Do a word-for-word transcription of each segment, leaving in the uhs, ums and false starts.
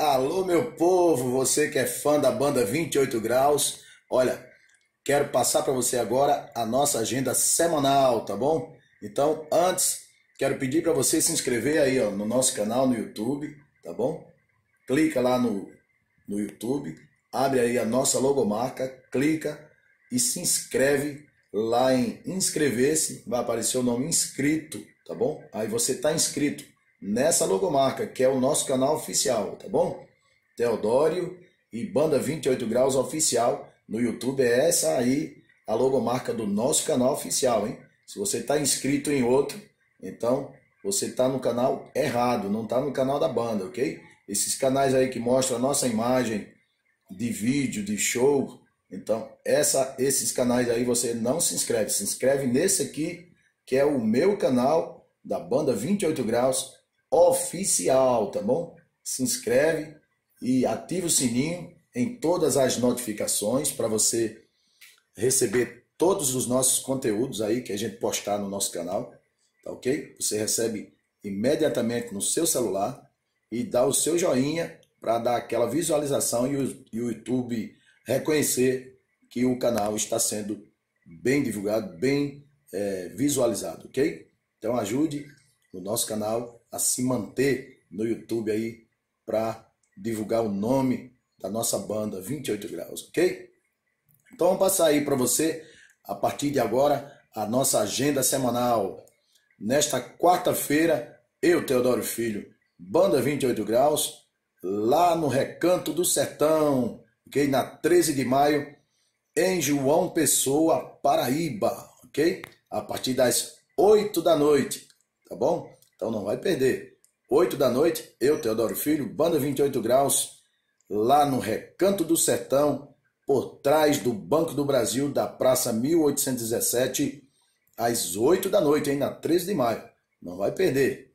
Alô, meu povo, você que é fã da banda vinte e oito graus, olha, quero passar para você agora a nossa agenda semanal, tá bom? Então, antes, quero pedir para você se inscrever aí ó, no nosso canal no YouTube, tá bom? Clica lá no, no YouTube, abre aí a nossa logomarca, clica e se inscreve lá em inscrever-se, vai aparecer o nome inscrito, tá bom? Aí você está inscrito nessa logomarca, que é o nosso canal oficial, tá bom? Teodório e Banda vinte e oito graus oficial no YouTube, é essa aí a logomarca do nosso canal oficial, hein? Se você está inscrito em outro, então você está no canal errado, não está no canal da banda, ok? Esses canais aí que mostram a nossa imagem de vídeo, de show, então essa, esses canais aí você não se inscreve, se inscreve nesse aqui, que é o meu canal da Banda vinte e oito graus oficial, tá bom? Se inscreve e ativa o sininho em todas as notificações para você receber todos os nossos conteúdos aí que a gente postar no nosso canal, tá ok? Você recebe imediatamente no seu celular e dá o seu joinha para dar aquela visualização e o, e o YouTube reconhecer que o canal está sendo bem divulgado, bem é, visualizado, ok? Então ajude o nosso canal a se manter no YouTube aí para divulgar o nome da nossa banda vinte e oito graus, ok? Então vamos passar aí para você, a partir de agora, a nossa agenda semanal. Nesta quarta-feira, eu, Teodoro Filho, Banda vinte e oito graus, lá no Recanto do Sertão, ok? Na treze de maio, em João Pessoa, Paraíba, ok? A partir das oito da noite, tá bom? Então não vai perder. oito da noite, eu, Teodoro Filho, Banda vinte e oito graus, lá no Recanto do Sertão, por trás do Banco do Brasil, da Praça mil oitocentos e dezessete, às oito da noite, hein, na treze de maio. Não vai perder.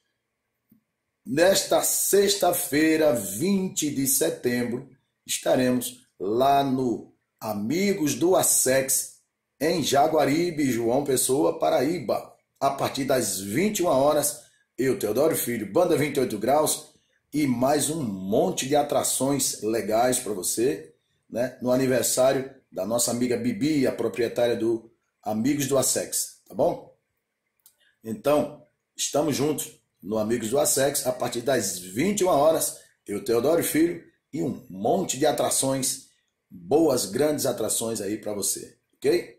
Nesta sexta-feira, vinte de setembro, estaremos lá no Amigos do Assex, em Jaguaribe, João Pessoa, Paraíba. A partir das vinte e uma horas, eu, Teodoro Filho, Banda vinte e oito graus e mais um monte de atrações legais para você, né? No aniversário da nossa amiga Bibi, a proprietária do Amigos do Assex, tá bom? Então, estamos juntos no Amigos do Assex, a partir das vinte e uma horas, eu, Teodoro Filho, e um monte de atrações, boas, grandes atrações aí para você, ok?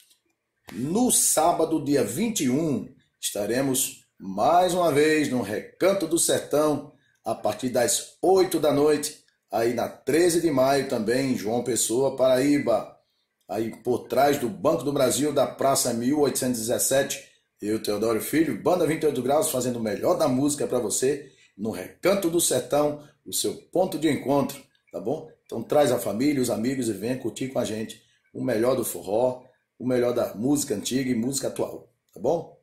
No sábado, dia vinte e um, estaremos mais uma vez no Recanto do Sertão, a partir das oito da noite, aí na treze de maio também, em João Pessoa, Paraíba, aí por trás do Banco do Brasil, da Praça mil oitocentos e dezessete, eu, Teodoro Filho, Banda vinte e oito graus, fazendo o melhor da música para você, no Recanto do Sertão, o seu ponto de encontro, tá bom? Então traz a família, os amigos e venha curtir com a gente o melhor do forró, o melhor da música antiga e música atual, tá bom?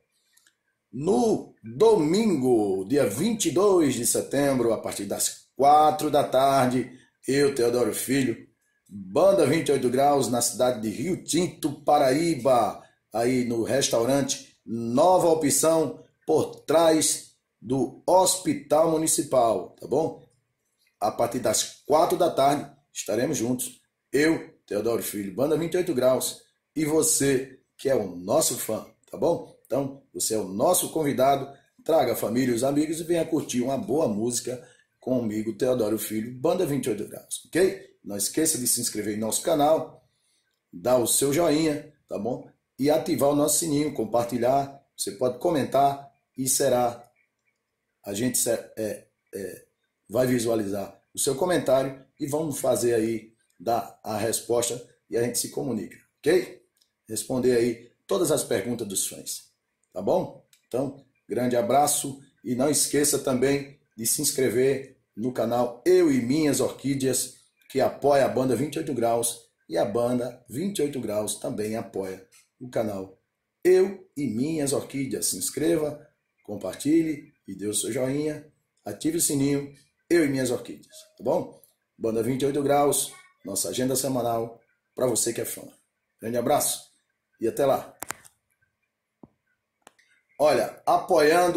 No domingo, dia vinte e dois de setembro, a partir das quatro da tarde, eu, Teodoro Filho, Banda vinte e oito graus, na cidade de Rio Tinto, Paraíba, aí no restaurante Nova Opção, por trás do Hospital Municipal, tá bom? A partir das quatro da tarde, estaremos juntos, eu, Teodoro Filho, Banda vinte e oito graus, e você, que é o nosso fã, tá bom? Então, você é o nosso convidado, traga a família e os amigos e venha curtir uma boa música comigo, Teodoro Filho, Banda vinte e oito graus, ok? Não esqueça de se inscrever em nosso canal, dar o seu joinha, tá bom? E ativar o nosso sininho, compartilhar, você pode comentar e será, a gente é, é, vai visualizar o seu comentário e vamos fazer aí, dar a resposta e a gente se comunica, ok? Responder aí todas as perguntas dos fãs, tá bom? Então, grande abraço e não esqueça também de se inscrever no canal Eu e Minhas Orquídeas, que apoia a Banda vinte e oito graus e a Banda vinte e oito graus também apoia o canal Eu e Minhas Orquídeas. Se inscreva, compartilhe e dê o seu joinha, ative o sininho, Eu e Minhas Orquídeas, tá bom? Banda vinte e oito graus, nossa agenda semanal para você que é fã. Grande abraço e até lá. Olha, apoiando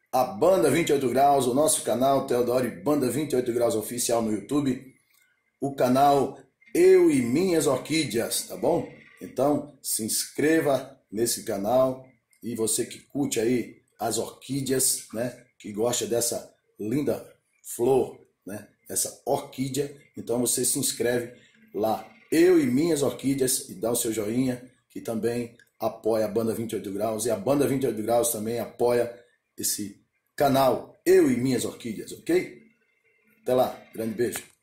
a Banda vinte e oito Graus, o nosso canal Teodoro Banda vinte e oito Graus Oficial no YouTube, o canal Eu e Minhas Orquídeas, tá bom? Então, se inscreva nesse canal e você que curte aí as orquídeas, né, que gosta dessa linda flor, né, essa orquídea, então você se inscreve lá, Eu e Minhas Orquídeas, e dá o seu joinha, que também apoia a Banda vinte e oito Graus, e a Banda vinte e oito Graus também apoia esse canal Eu e Minhas Orquídeas, ok? Até lá, grande beijo.